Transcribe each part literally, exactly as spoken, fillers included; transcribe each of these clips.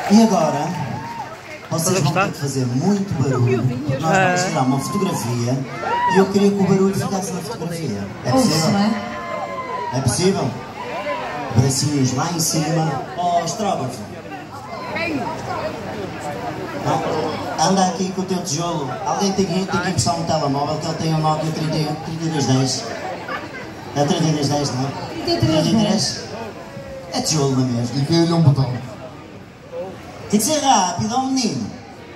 E agora, vocês vão ter que fazer muito barulho, porque nós vamos tirar uma fotografia e eu queria que o barulho ficasse na fotografia. É possível? É possível? Bracinhos lá em cima. Oh, estrógrafo. Anda aqui com o teu tijolo. Alguém tem que, tem que emprestar um telemóvel, que ele tem um Nokia trinta e dois dez. É trinta e dois dez, não é? trinta e três. É tijolo, não é mesmo? E caiu-lhe um botão. Tem que ser rápido, ó menino.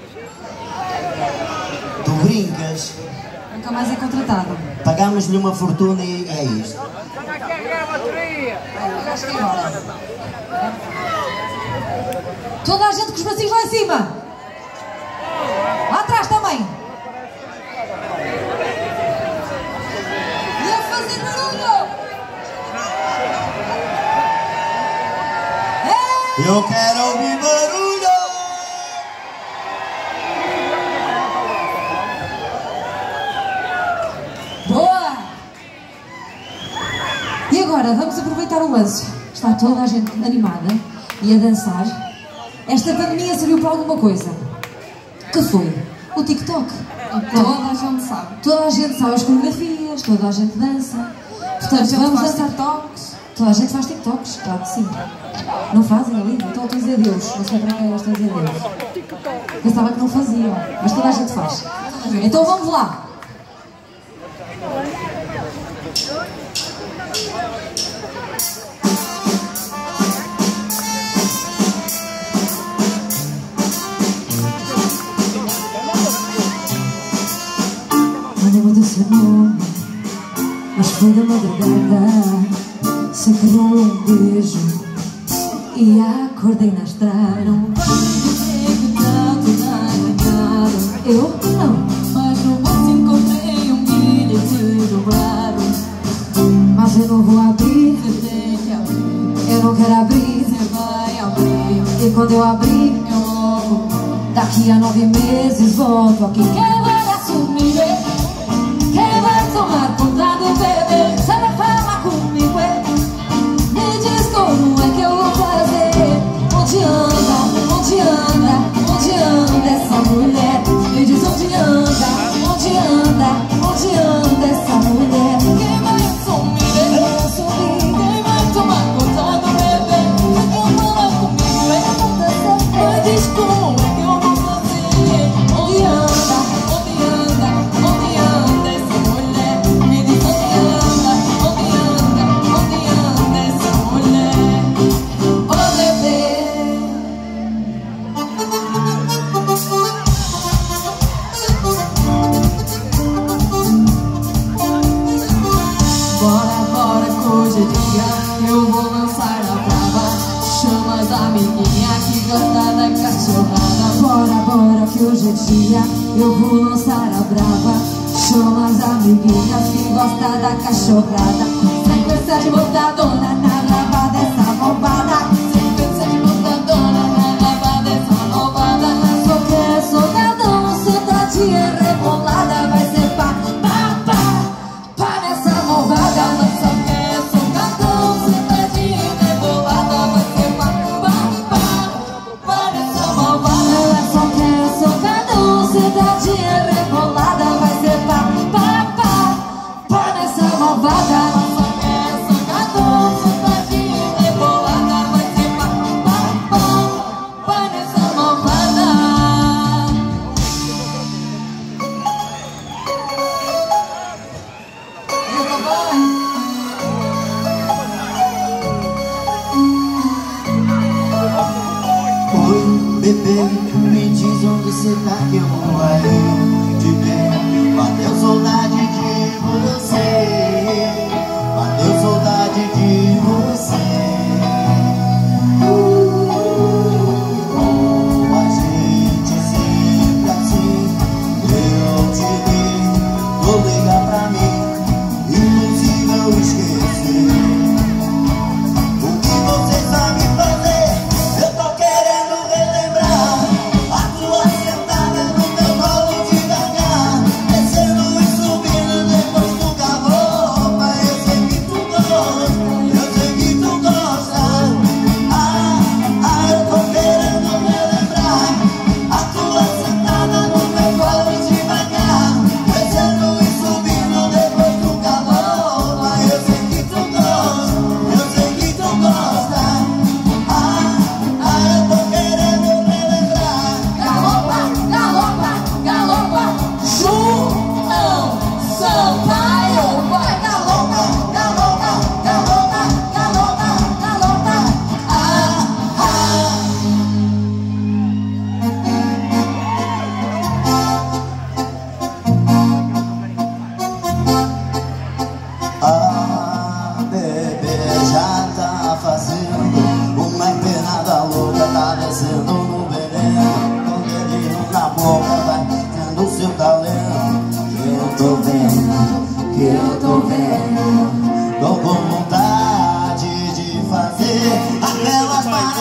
Tu brincas. Nunca mais é contratado. Pagámos-lhe uma fortuna e é isto. Toda a gente com os bracinhos lá em cima. Lá atrás também. E a fazer barulho. É. Eu quero ouvir barulho. Boa. E agora vamos aproveitar o lance. Está toda a gente animada e a dançar. Esta pandemia serviu para alguma coisa. Que foi? O TikTok. E toda a gente sabe. Toda a gente sabe as coreografias, toda a gente dança. Portanto, vamos dançar TikToks. Toda a gente faz TikToks, claro que sim. Não fazem ali? Então estou a dizer Deus. Não sei para quem eu estou a dizer Deus. Pensava que não faziam, mas toda a gente faz. Então vamos lá. Lembro do seu nome, mas foi da madrugada. Sei que rolou um beijo e acordei na estrada. Não vai dizer que tá tudo arranhado. Eu? Não. Mas no bolso encontrei um bilhete dobrado. Mas eu não vou abrir. Você tem que abrir. Eu não quero abrir. Você vai abrir. E quando eu abrir, eu logo. Daqui a nove meses volto aqui. Quem vai assumir? Quem vai tomar conta do bebê? Você vai falar comigo, é? Me diz como é que eu vou fazer. Onde anda, onde anda, onde anda essa mulher? Me diz onde anda, onde anda, onde anda essa mulher? Quem vai assumir? Quem vai assumir? Quem vai tomar conta do bebê? Você vai falar comigo, é? Me diz como é que eu vou fazer. Onde anda, onde anda, onde anda essa mulher? Me diz onde anda, onde anda, onde anda essa mulher? Oh bebê. Bora, bora que hoje é dia, eu vou lançar a brava. Chama as amiguinhas que gostam da cachorrada. Bora, bora que hoje é dia, eu vou lançar a brava. Chama as amiguinhas que gostam da cachorrada. Sequência de botadona na brava dessa malvada. Sequência de botadona na brava dessa malvada. Só quer soldadão, sentadinha rebolada. Vai ser pá, pá, pá, pá nessa malvada. Só quer soldadão, sentadinha rebolada. Vai ser pá, pá, pá, pá nessa malvada. Ela só quer soldadão, sentadinha rebolada. Vai ser pá, pá, pá, pá nessa malvada. Ela só quer soldadão, sentadinha rebolada. Vai ser pá, pá, pá, pá nessa malvada. Oi, bebê, me diz onde você tá que eu vou aí te ver. Bateu saudade de você, bateu saudade de você. Oh, a gente sempre assim, eu te vi, vou ligar pra mim, impossível esquecer. O que você sabe fazer, eu tô querendo relembrar. A tua sentada no meu colo devagar, descendo e subindo depois do carro.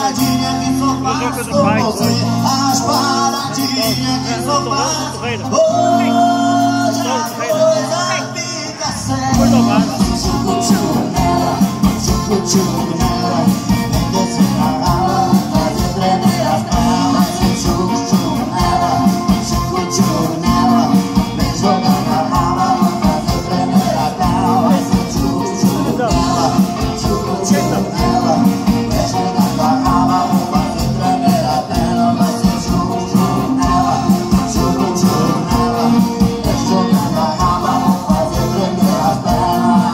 paradinhas que só faz com você. As paradinhas que só faz. Hoje a coisa fica séria. Chucu-chucu nela, chucu-chucu nela. Vem descer pra rala, fazer tremer as pernas. Chucu-chucu nela, chucu-chucu nela. Vem jogar pra rala, fazer tremer as pernas. Chucu-chucu nela, chucu-chucu nela. Vem jogar pra rala, fazer tremer as pernas. Chucu-chucu nela, chucu-chucu nela. Vem jogar pra rala, fazer tremer as pernas.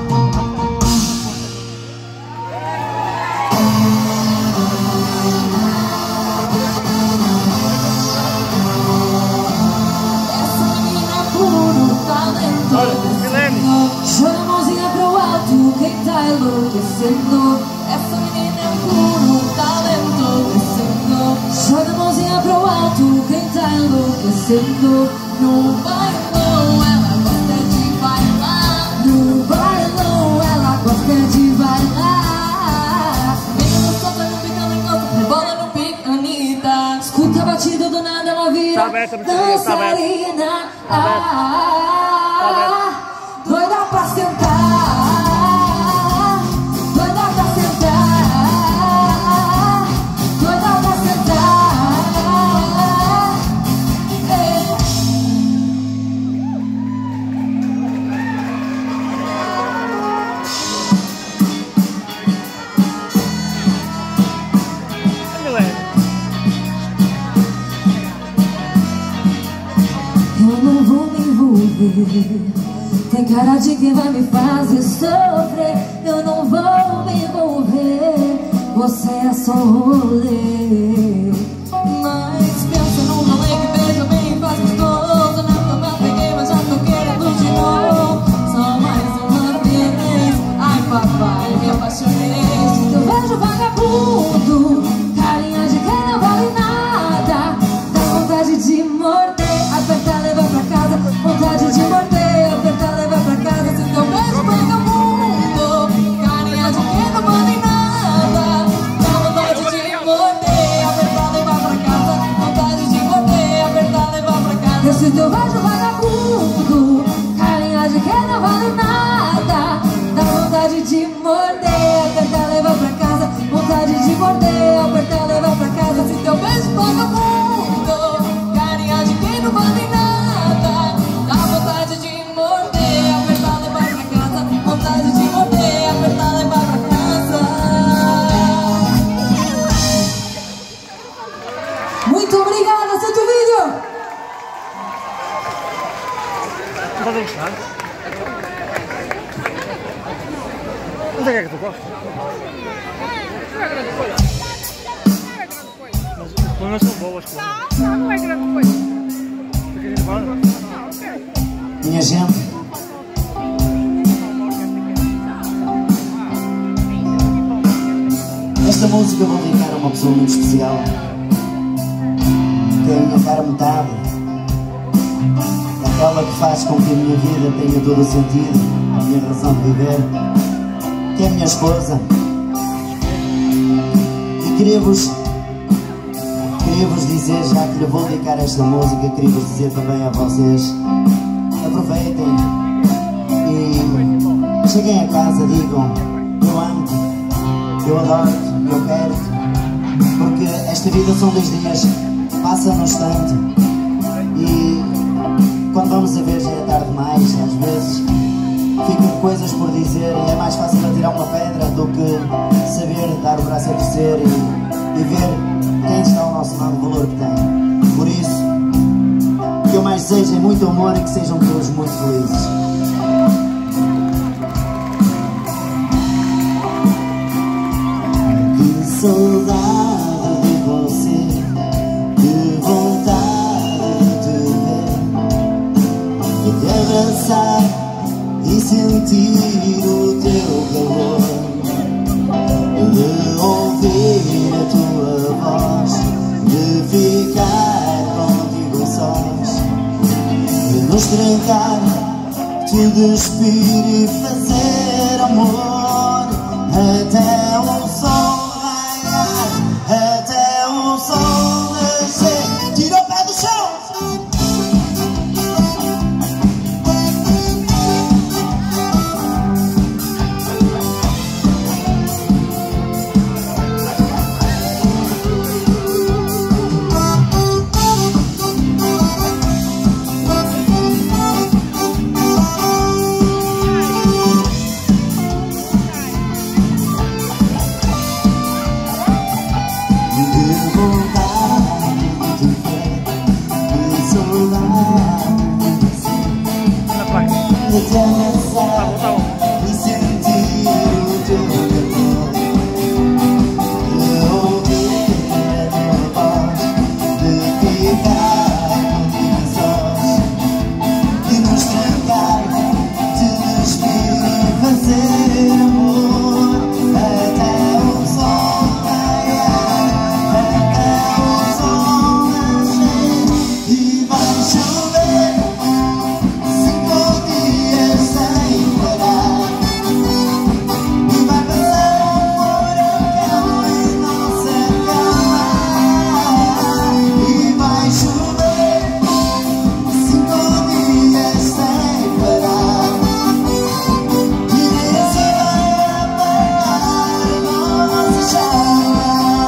Essa menina é puro talento. Joga a mãozinha pro alto, quem tá enlouquecendo. Essa menina é puro talento. Joga a mãozinha pro alto, quem tá enlouquecendo. No bailão ela gosta de bailar. No bailão ela gosta de bailar. Menina solta no pica, não encosta, rebola no pica, Anitta. Escuta a batida do nada, ela vira Tá aberto, não precisa, tá aberto. dançarina. Tá aberto. Tá aberto. Doida pra sentar, doida pra sentar, doida pra sentar. Ei. Eu não vou me envolver. Tem cara de quem vai me fazer sofrer. Eu não vou me envolver. Você é só rolê. Mas pensa num rolê que beija bem e faz gostoso. Na cama peguei, mas já tô querendo de novo. Só mais uma vez. Ai papai, me apaixonei. Eu vejo vagabundo, carinha de quem não vale nada. Dá vontade de morder, apertar, levar pra casa. Vontade de morder, apertar, levar pra casa. Se eu vejo vagabundo, carinha de quem não vale nada. Dá vontade de morder, apertar, levar pra casa. Vontade de morder, apertar, levar pra casa. Se eu vejo vagabundo, carinha de quem não vale nada. Dá vontade de morder, apertar, levar pra casa. Vontade de morder, apertar, levar pra casa. Se eu vejo vagabundo, carinha de quem não vale nada. Dá vontade de morder, apertar, levar pra casa. Vontade de morder, apertar, levar pra casa. Muito obrigada, Santo Vídeo! Não vai deixar? Onde é que tu gosta? As planas são boas, claro. Não, não é grande coisa. Tu queres ir embora? Ah, ok. Minha gente, esta música eu vou dedicar a uma pessoa muito especial, que é a minha cara metade, aquela que faz com que a minha vida tenha todo o sentido, a minha razão de viver, que é a minha esposa. E queria-vos queria-vos dizer, já que lhe vou dedicar esta música, queria-vos dizer também a vocês: aproveitem e cheguem a casa, digam: eu amo-te, eu adoro-te, eu quero-te, porque esta vida são dois dias, passa num instante, e quando vamos a ver já é tarde demais. Às vezes ficam coisas por dizer e é mais fácil atirar uma pedra do que saber dar o braço a torcer e, e ver quem está ao nosso lado, o valor que tem. Por isso, o que eu mais desejo é muito amor e que sejam todos muito felizes. Que saudade de você, que vontade de te ver, de te abraçar e sentir o teu calor, de ouvir a tua voz, de ficar contigo sós, de nos trancar, te despir e fazer amor até o sol raiar. Te abraçar e sentir o teu calor, ouvir a tua voz, de ficar contigo sós e nos trancar, te despir e fazer amor até o sol raiar, até o sol nascer. E vai chover cinco dias sem parar, e vai passar um furacão em nossa cama. E vai chover cinco dias sem parar, e Deus vai apagar a nossa chama.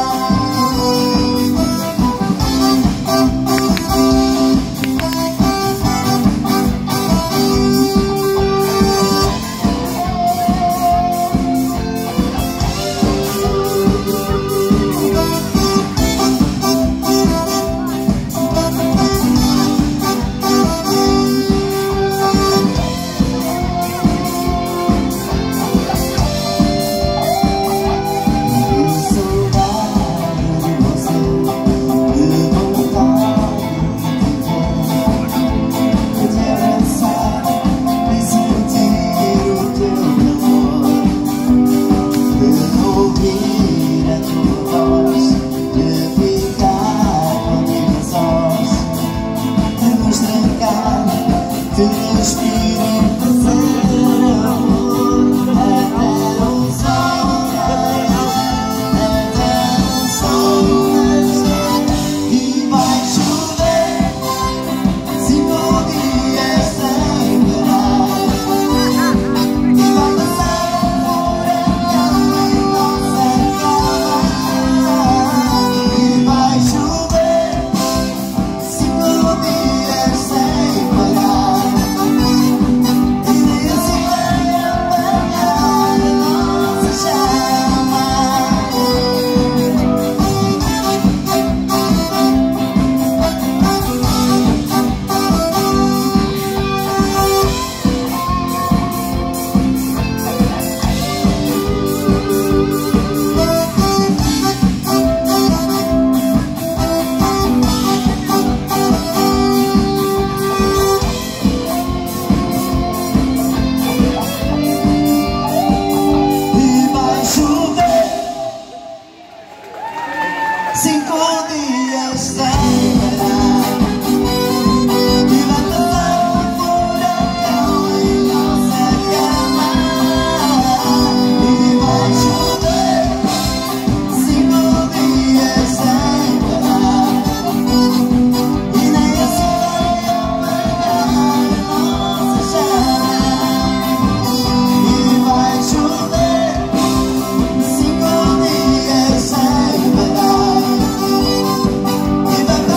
Te despir e fazer amor até o sol raiar, até o sol nascer. E vai chover cinco dias sem parar, e vai passar um furacão em nossa cama. E vai chover cinco dias sem parar, cinco dias sem parar, e vai passar um furacão em nossa cama. E vai chover cinco dias sem parar, e nem assim vai apagar a nossa chama. E vai chover cinco dias sem parar, e vai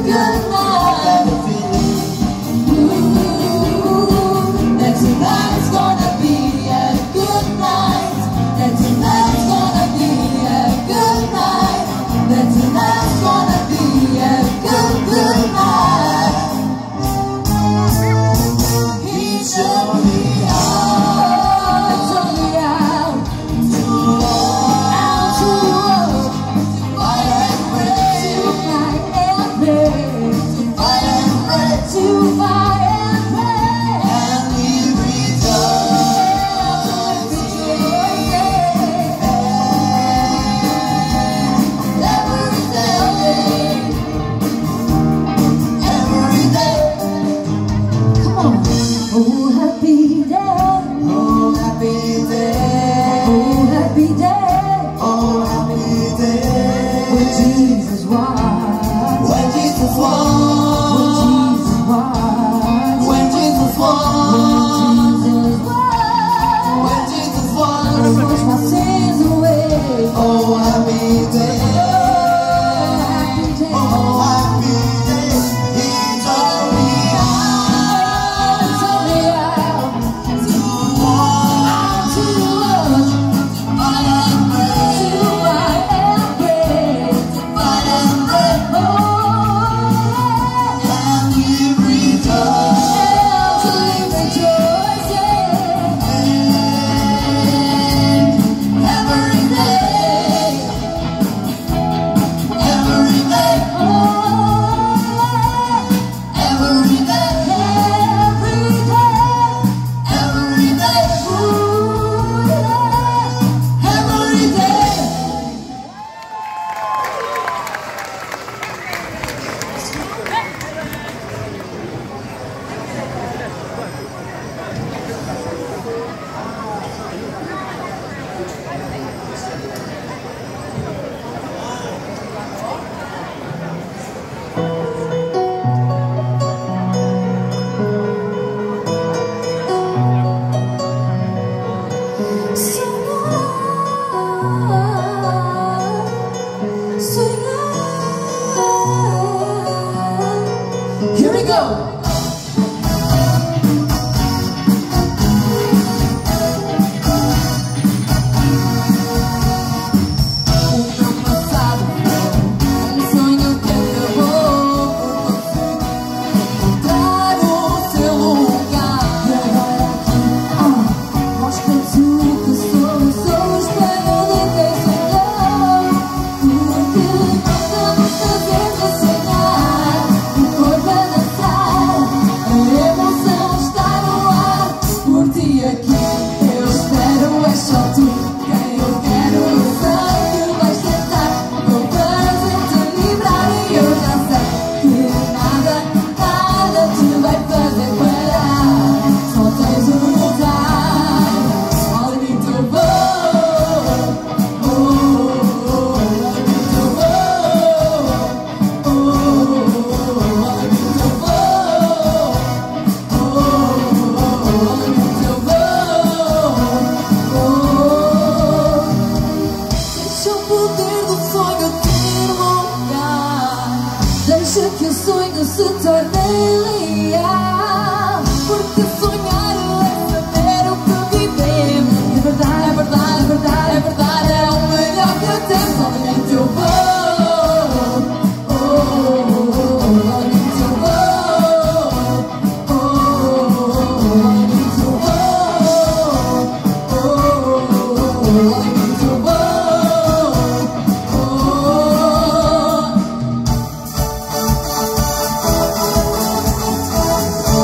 good night. I got a feeling Ooh, that tonight's gonna be a good night. That tonight's gonna be a good night. That tonight's gonna be a good, good night. He showed me Oh, took me out, to walk out to walk, fight and pray, to fight and pray, fight and pray, to fight and pray. and we rejoice Every day, every day. come on. Oh, happy day. Oh, happy day. Oh, happy day. Oh, happy day. When Jesus was. When Jesus When won. Jesus was. When Jesus won. Jesus was. When Jesus won. Wash my sins away. Oh, happy day. Oh, happy day. Oh, happy day. He told me how Took me out to walk, to walk, fight and pray, to fight and pray. fight and pray, Oh, and we rejoice. to live rejoicing Every day, every day, oh, every day, every day, every day, ooh, yeah. every day. Here we go. O meu passado foi um sonho que acabou por você encontrar o seu lugar. E agora aqui, ah, mostra-te o que sou. Eu sou o espelho de quem sonhou. Porque vamos fazer você sonhar. O corpo a dançar, a emoção está no ar. Por ti aqui eu espero, é só tu quem eu quero. Eu sei que vais tentar, vou fazer-te livrar. E eu já sei que nada, nada te vai fazer parar. Só tens um lugar, onde eu vou. Oh, oh, oh, onde eu vou. Oh, oh, onde eu vou. Oh, oh, onde eu vou. Oh, deixa o poder do sonho ter lugar. Deixa que o sonho se torne real. Porque sonhar é saber o que vivemos. É verdade, é verdade, é verdade, é verdade. É o melhor que temos. Onde eu vou. Oh, oh, oh, onde eu vou. Oh, oh, onde eu vou. Oh, oh, onde eu vou. Oh,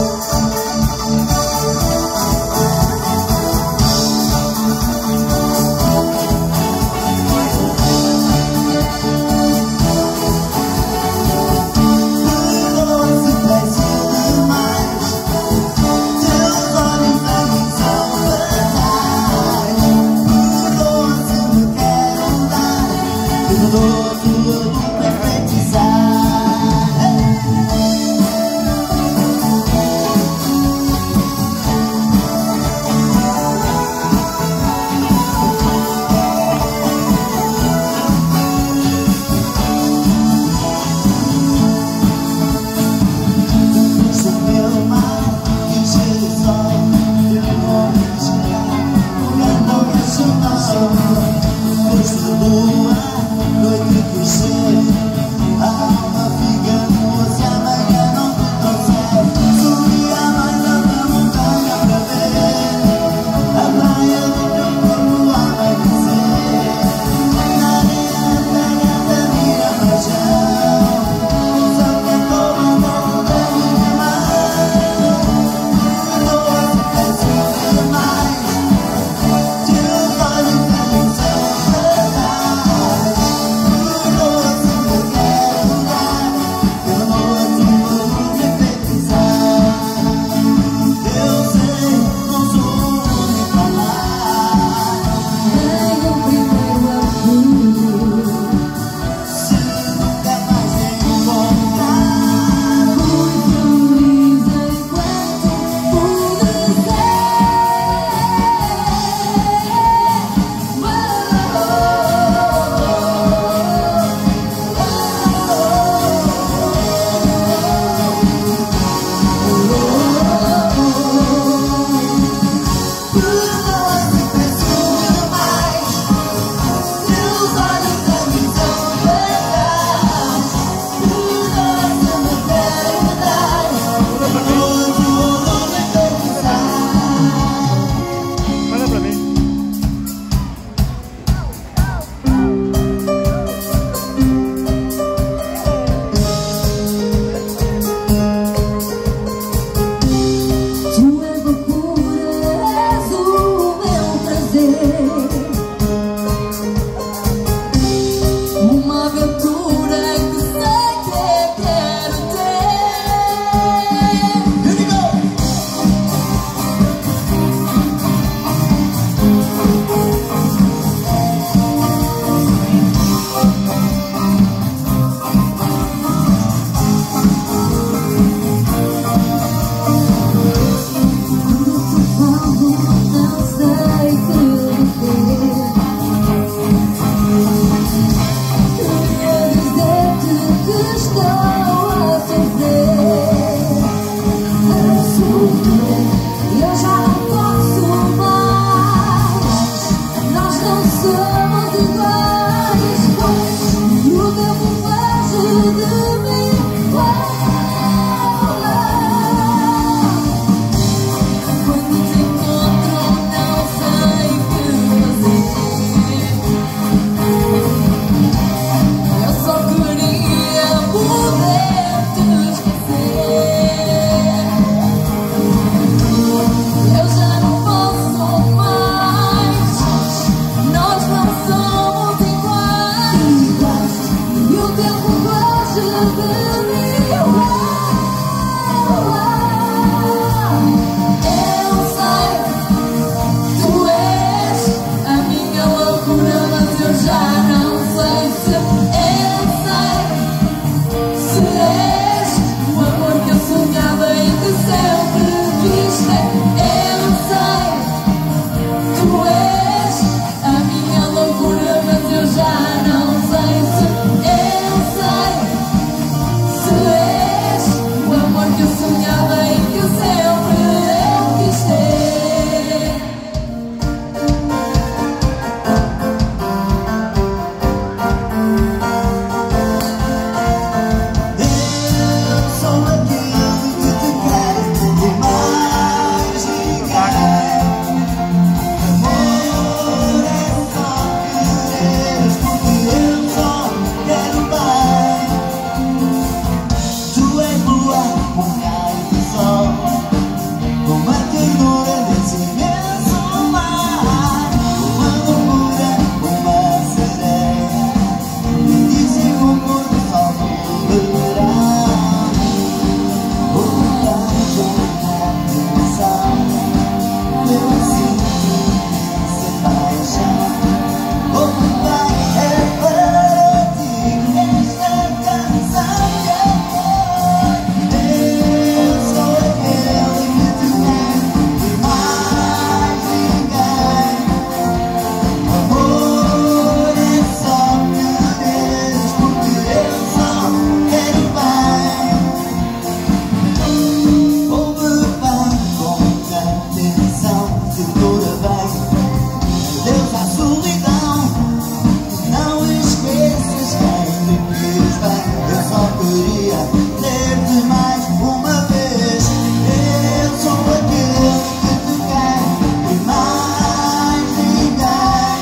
dizer mais uma vez: eu sou aquele que te quer e mais ninguém.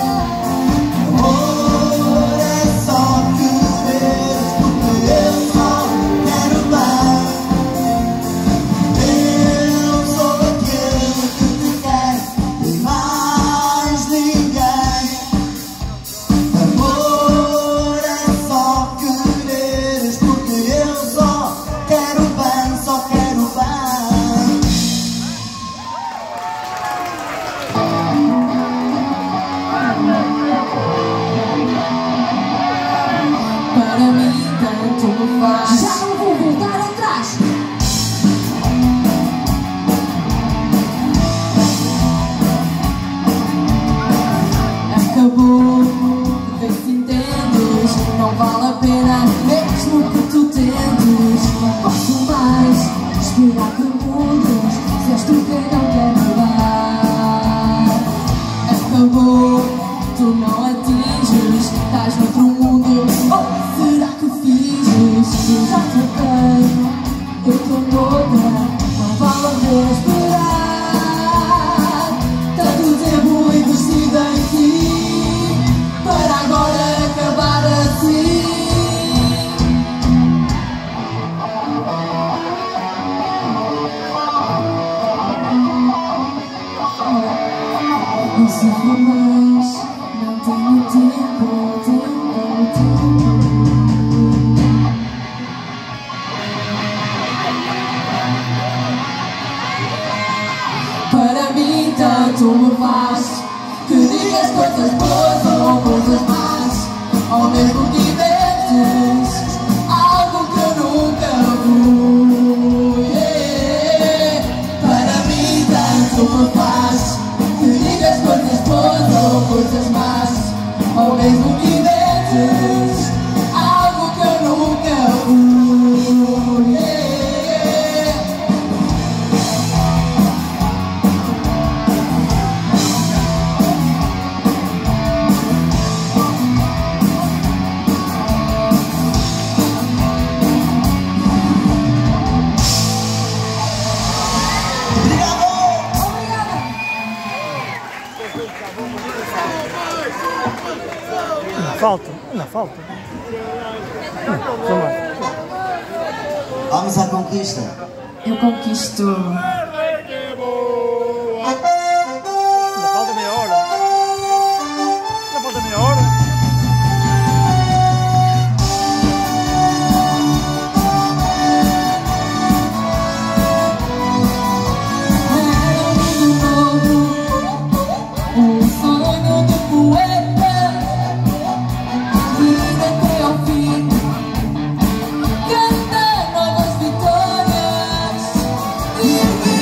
Amor é só querer, porque eu só quero bem. Eu sou aquele que te quer e mais ninguém. Amor é só quereres, porque eu só quero bem, só quero bem. Para mim tanto me faz. Já não vou voltar atrás. Acabou, vê se entendes. Não vale a pena, mesmo que tu tentes. Não posso mais esperar que mudes. Se és tu quem não quer mudar. Acabou, tu não atinges. Estás noutro mundo, oh, será que finges? Já te tenho, eu estou toda. Não vale a pena esperar. Tanto tempo investido em ti, para agora acabar assim. Não sofro mais, não tenho tempo, tenho tempo. Para mim tanto me faz que digas coisas boas ou coisas más, ou mesmo que inventes algo que eu nunca fui. Yeah. Para mim tanto me faz que digas coisas boas ou coisas más, ou mesmo que inventes algo que eu nunca fui. Yeah. Falta, não falta. Não, mais. Vamos à conquista. Eu conquisto. Ainda falta meia hora. Ainda falta meia hora. Um sonho de poeta, ir até ao fim, cantar novas vitórias e erguer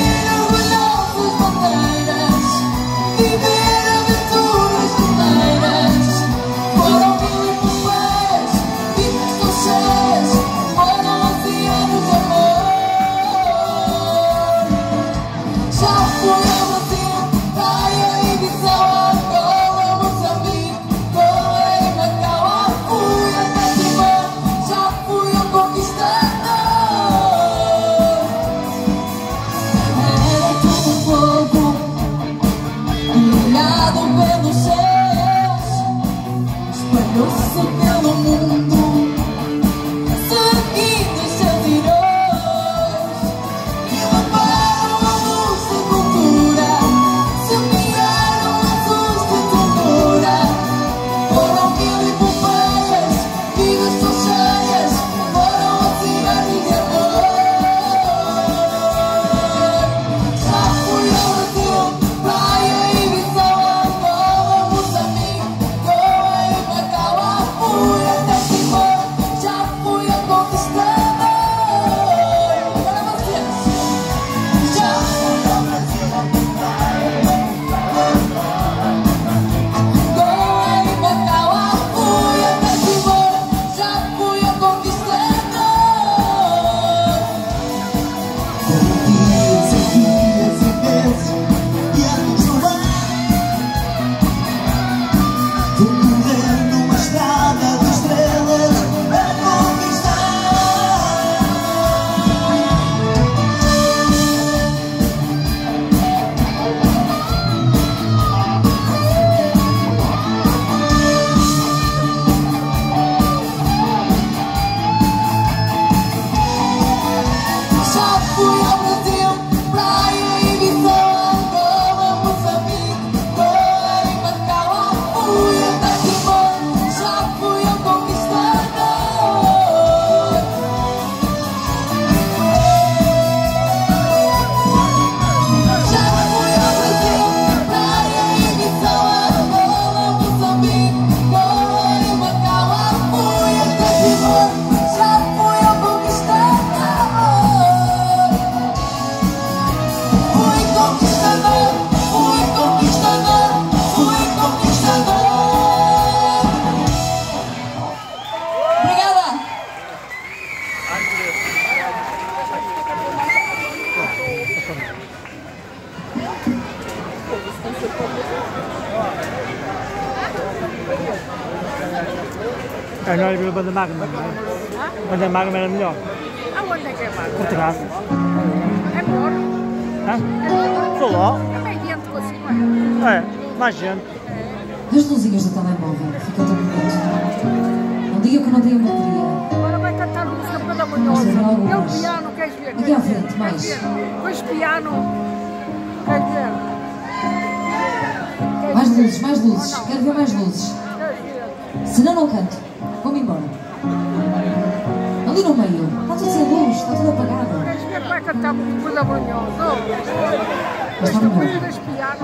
É, não era banda Magma, não é? Banda Magma era melhor. Aonde é que é mais? Portugal. É melhor. Hã? É melhor. Sou lá. É mais gente com assim, não é? É, mais gente. As luzinhas do telemóvel, fica tão bonito. Não diga que não tenho bateria. Agora vai cantar música maravilhosa. Mas tem É o algumas. piano, queres ver? Aqui à frente, mais. Depois piano. Queres ver? Queres Mais ver? luzes, mais luzes. Ou não? Quero ver mais luzes. Queres ver? Senão não canto. Vou-me embora. Ali no meio. Está tudo sem luz, está tudo apagado. Queres ver que vai cantar muito maravilhoso? Mas está Depois melhor. das piano.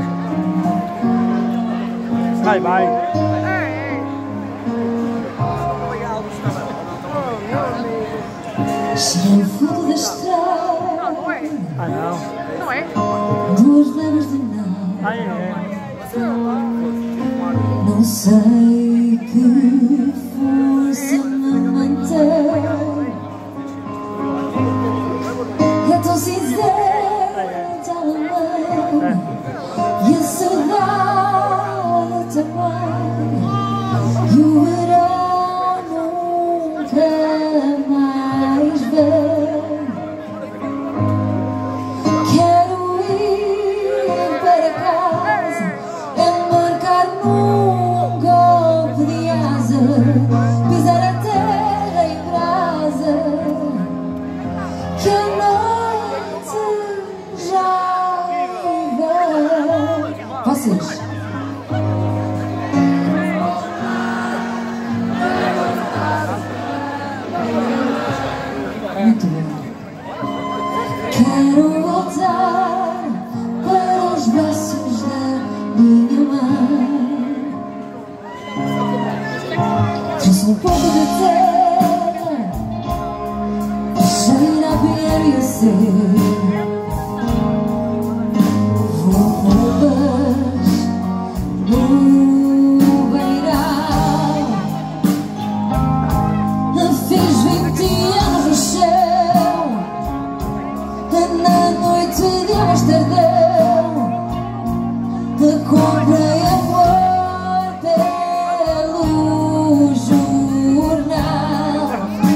Vai, vai. É, é. Oh, meu amigo. Cheira o fundo da estrada. Não, não é. Ah, não. Não é? Duas léguas de não. Ah, é. Não sei que força me mantém. É tão cinzenta a lama e a saudade também. E o verão nunca mais vem. Quero ir para casa, embarcar num golpe de asa, pisar a terra em brasa, que a noite já vem. Vocês? Muito bem. Quero voltar para os braços da minha mãe. Trouxe um pouco de terra, cheira a beber e a ser. Vou bombas no beiral. Fiz vinte anos no chão, na noite de Amsterdão. Comprei amor pelo jornal.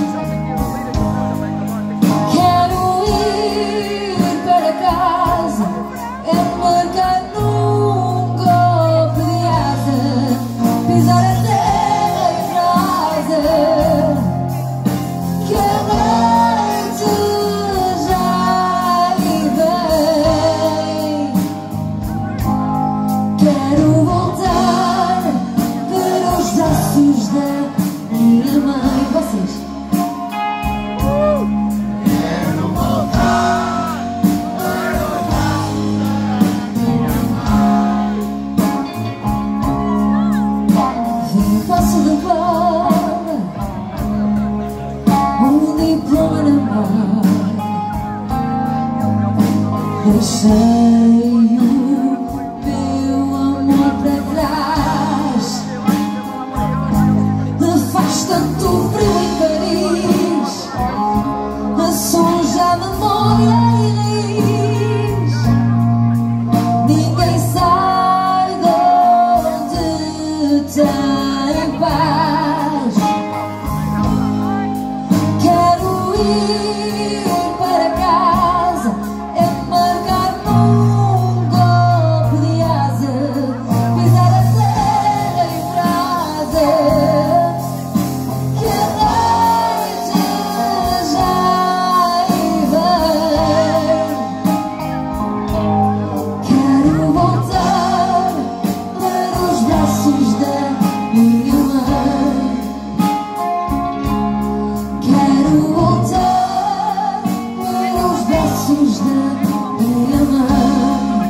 Quero ir para casa, embarcar num golpe de asa, pisar a terra em brasa, que a noite já vem. Quero voltar para os braços da minha mãe. Vocês? Quero voltar para os braços da minha mãe. Vim passo de bola, um diploma na mão. Deixei o meu amor para trás. Faz tanto frio em Paris, suja a memória e diz: ninguém sai de onde tem paz. Quero ir para casa, embarcar num golpe de asa, pisar a terra em brasa, que a noite já vem. Quero voltar para os braços da minha mãe. Quero voltar para os braços da minha mãe.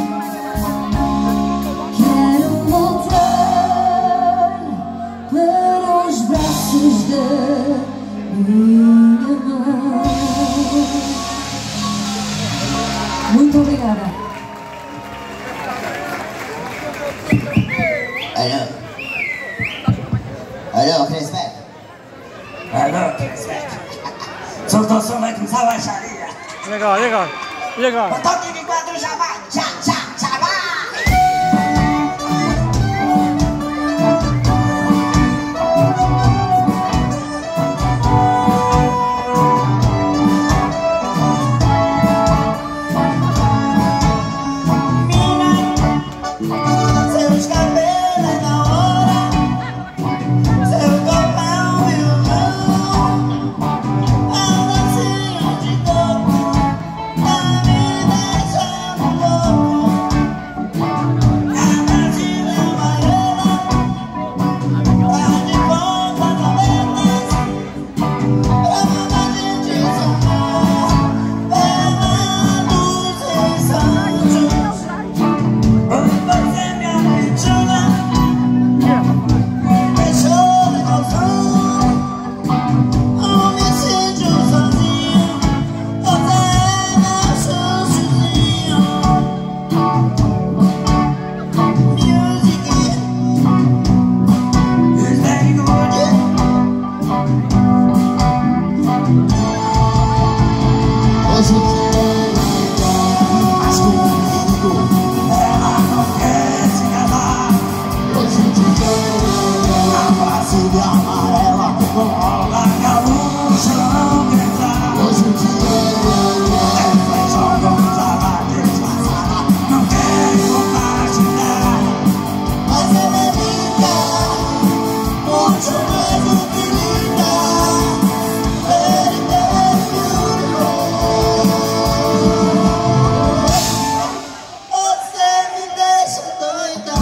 Quero voltar para os braços da minha mãe. Muito obrigada. Alo. Alo, Chris Beck. Alo, Chris Beck. Soltou o som, vai começar a baixaria. E agora, e agora? E agora? O toque de quatro já vai. Já, já, já vai. Hoje em dia mas comigo ela não quer se casar. Hoje em dia a face amarela rola que a luz não quer entrar. Hoje em dia ela joga uns abates passada, não quer compartilhar. Mas ela é linda, muito mais do que linda. Very, very beautiful. Você me deixa doida.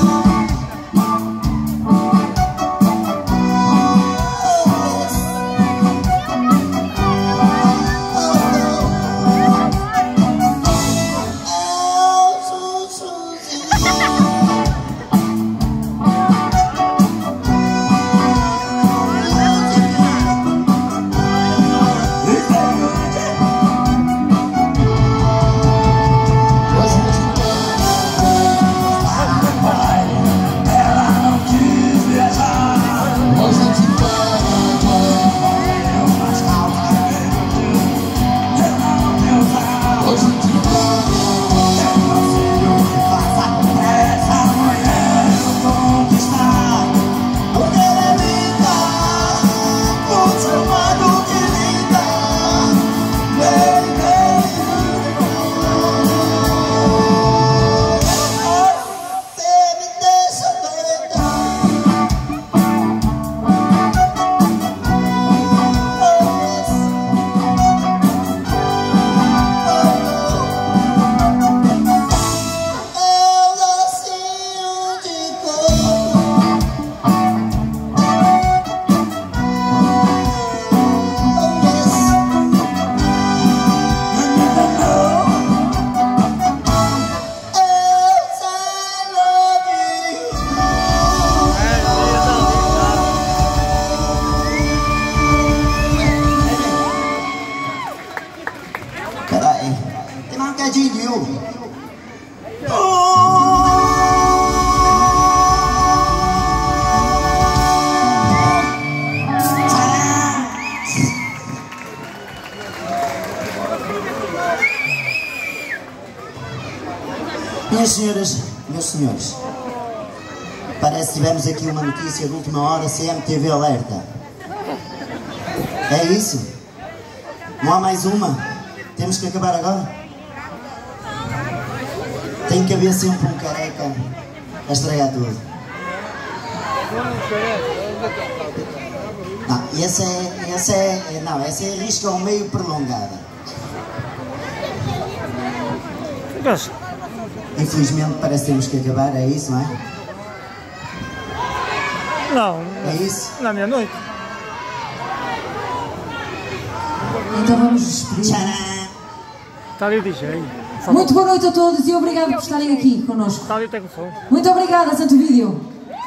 Peraí, tem mais um cadinho de uva. Minhas senhoras, meus senhores, parece que tivemos aqui uma notícia de última hora, C M T V alerta. É isso? Não há mais uma? Temos que acabar agora? Tem que haver sempre um careca a estragar tudo. Não, essa é, essa é, não, essa é a risca ao meio prolongada. Infelizmente parece que temos que acabar, é isso, não é? Não, é isso? Na meia-noite. Então vamos despedir. Tcharam! Está ali o D J. Muito boa noite a todos e obrigado por estarem aqui connosco. Está ali o Tecnosom. Muito obrigada, Santo Vídeo.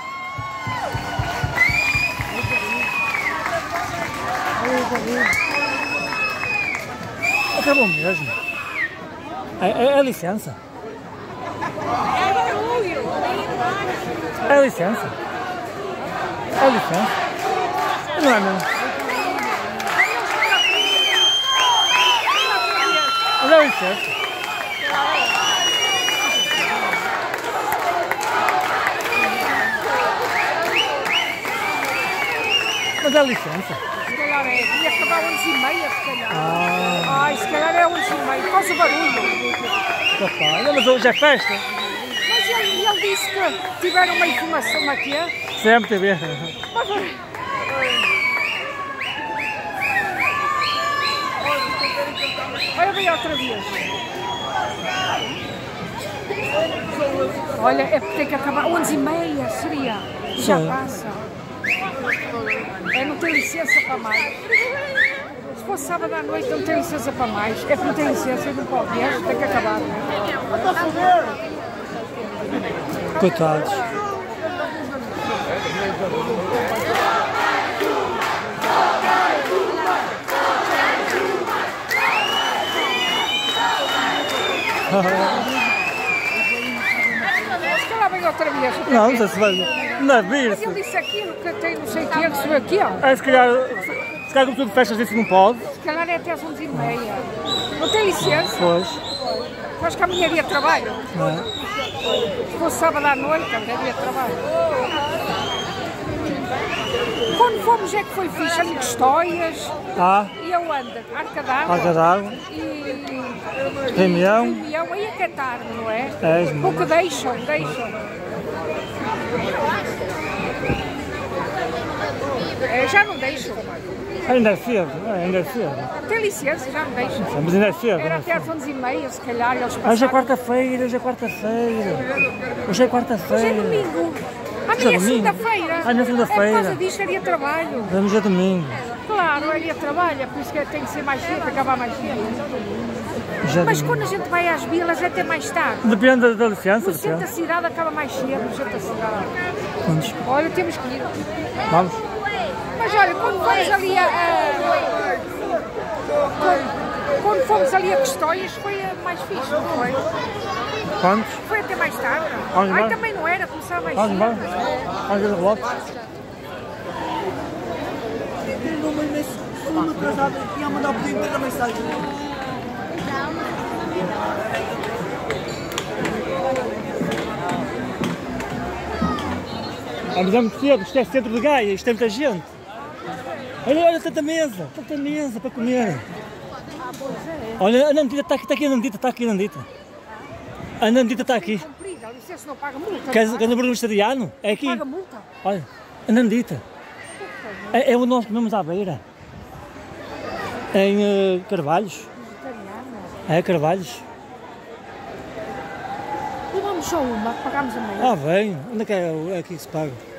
Acabou mesmo. É, é, é licença. É licença. É licença. Não é mesmo. Mas é licença. Mas é licença. Se calhar é. Ia acabar onze e meia, se calhar. Ah. Ai, se calhar é onze e meia. Faz o barulho. Capaz. Não, mas hoje é festa. Mas ele, ele disse que tiveram uma informação aqui. C M T V. Mas, olha bem outra vez. Olha, é porque tem que acabar onze e meia, seria. Já Sim. passa. É não ter licença para mais. Se fosse sábado à noite não tem licença para mais. É porque não tem licença, não pode ver, tem que acabar. Coitados. Se calhar vem outra vez. Não, não sei se vai. Não, vir-se. Ele disse aquilo que tem não sei o que, que sou aqui, ó. É, se calhar, se calhar como tudo festas disse não pode. Se calhar é até às onze e meia. Não tem licença? Pois. Acho que amanhã é dia de trabalho. Não é? Se fosse sábado à noite, também é dia de trabalho. Quando fomos é que foi fixe, ando de histórias. Ah, E eu ando, Arca d'Água. Arca d'Água. E... Reunião. E Reunião, aí é que é tarde, não é? É, isso Pouco deixam, deixam. É, já não deixam. Ainda é cedo, ainda é cedo. Tem licença, já não deixam. Mas ainda é cedo. Era até às onze e meia, se calhar, eles Hoje é passaram. quarta-feira, hoje é quarta-feira. Hoje é quarta-feira. Hoje é domingo. Hoje é Amanhã é domingo. segunda-feira. Ah, na segunda-feira. É por causa disto, é dia de trabalho. Vamos a domingo. Claro, é dia de trabalho, é por isso que tem que ser mais cedo, acabar mais cedo. Já Mas domingo. quando a gente vai às vilas, é até mais tarde. Depende da, da licença. No centro da Depende. cidade acaba mais cedo, no centro da cidade. Vamos. Olha, temos que ir. Vamos. Mas olha, quando fomos ali a... a- quando, quando fomos ali a Questões, foi a mais fixe, não foi? Quantos? Foi até mais tarde. Vamos Ai, embora? também não era, começava mais Vamos embora. cedo. Vamos ver o relógio. Uma atrasada, ia mandar o pedido de mensagem. Vamos a muito cedo, isto é centro de Gaia, isto tem muita gente. Olha, olha, tanta mesa, tanta mesa para comer. Olha, a Nandita está aqui, está aqui a Nandita, está aqui a Nandita. A Nandita está aqui. Comprida, a licença não paga multa. Queres não que no vegetariano? É aqui. paga multa. Olha, a Nandita. É, é o nós comemos à beira. Em uh, Carvalhos. Vegetariana. É, Carvalhos. E vamos só uma, pagamos a meia. Ah, bem. Onde é que é, é aqui que se paga?